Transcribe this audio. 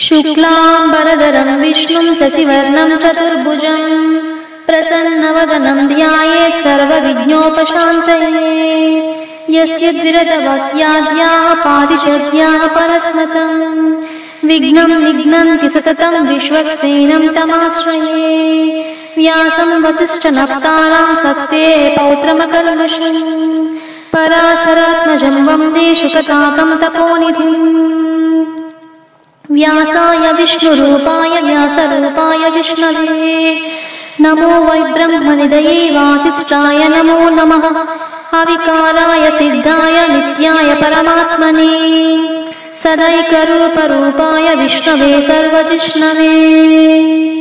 शुक्लाम्बरधरं विष्णुं शशिवर्णं चतुर्भुजं प्रसन्नवदनं ध्यायेत् सर्वविघ्नोपशान्तये। यस्य द्विरदभक्त्याद्याः पातिषद्याः परस्मतं विघ्नं निघ्नन्ति सततं विश्वक्सेनं तमाश्रये। व्यासं वसिष्ठनप्तानां सत्ये पौत्रमकल्मषम् पराशरात्मजं वन्दे शुकतातं तपोनिधिम्। व्यासाय विष्णुरूपाय व्यासरूपाय विष्णवे नमो वै ब्रह्मनिधये वासिष्ठाय नमो नमः। अविकाराय सिद्धाय नित्याय परमात्मने सदैकरूपरूपाय विष्णवे सर्वजिष्णवे।